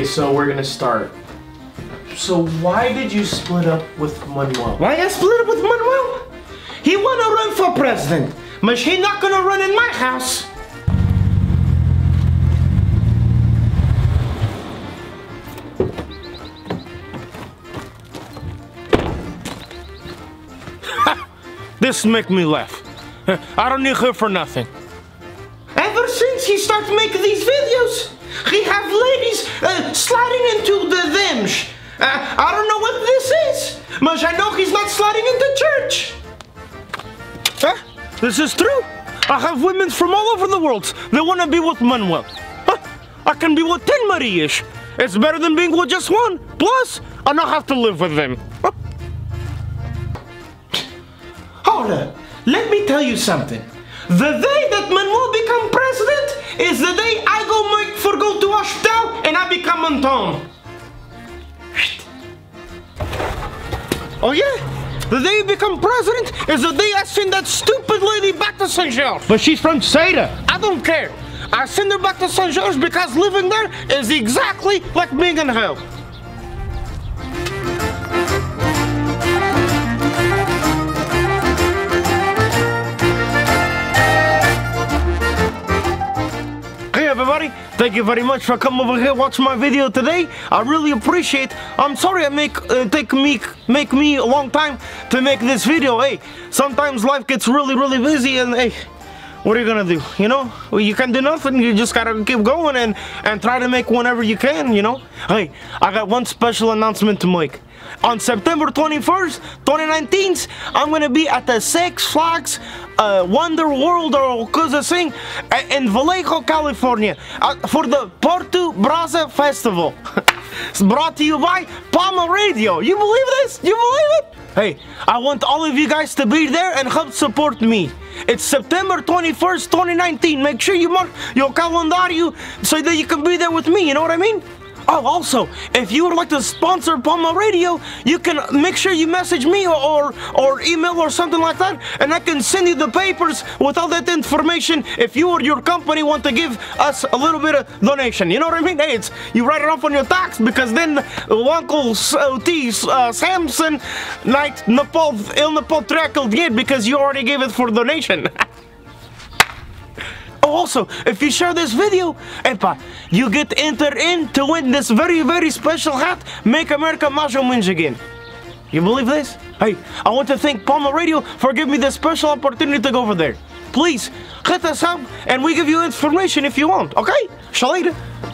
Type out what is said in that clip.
so we're gonna start. So why did you split up with Manuel? Why I split up with Manuel? He wanna run for president, but he not gonna run in my house. This make me laugh. I don't need her for nothing. Ever since he started making these videos, he have ladies sliding into the thems. I don't know what this is, but I know he's not sliding into church. Huh? This is true. I have women from all over the world that want to be with Manuel. Huh? I can be with 10 Marias. It's better than being with just one. Plus, I don't have to live with them. Huh? Hold up. Let me tell you something. The day that Manuel become president is the day I go to hospital and I become Anton. Oh yeah? The day you become president is the day I send that stupid lady back to St. George. But she's from Seda. I don't care. I send her back to St. George because living there is exactly like being in hell. Hey everybody, thank you very much for coming over here watching my video today. I really appreciate. I'm sorry I make me a long time to make this video. Hey, sometimes life gets really busy and hey, what are you gonna do? You know, well, you can do nothing. You just gotta keep going and try to make whenever you can, you know. Hey, I got one special announcement to make. On September 21st, 2019, I'm gonna be at the Six Flags Wonder World or cosa thing in Vallejo, California for the Porto Brasa Festival. It's brought to you by Palma Radio. You believe this? You believe it? Hey, I want all of you guys to be there and help support me. It's September 21st, 2019. Make sure you mark your calendario so that you can be there with me, you know what I mean? Oh, also, if you would like to sponsor Palma Radio, you can make sure you message me or email or something like that, and I can send you the papers with all that information if you or your company want to give us a little bit of donation. You know what I mean? Hey, it's, you write it off on your tax because then Uncle T. Samson Knight Nepal trackled it because you already gave it for donation. Also, if you share this video, epa, you get entered in to win this very special hat, Make America Macho Wins Again. You believe this? Hey, I want to thank Palma Radio for giving me this special opportunity to go over there. Please, hit us up and we give you information if you want, okay? Shalater.